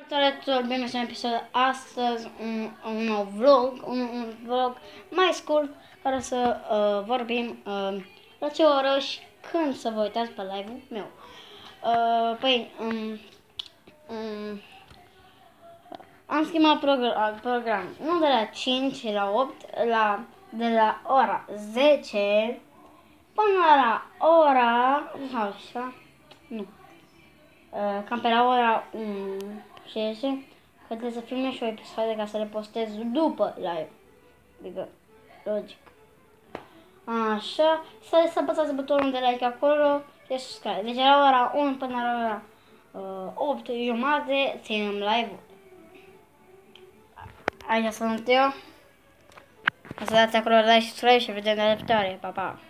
Salutare, bine să episod astăzi un nou vlog, un vlog mai scurt care să vorbim la ce oră și când să vă uitați pe live-ul meu. Am schimbat program, nu de la 5 la 8, de la ora 10 până la ora, sau așa, nu, cam pe la ora 11, că trebuie să filmez și o episoade ca să le postez după live. Adică, logic. Așa, să apăsați butonul de like acolo și subscribe. Deci la ora 1 până la ora 8 jumate ținem live-ul. Aici sunt eu. O să dați acolo like și subscribe și vedem la viitoare. Pa, pa!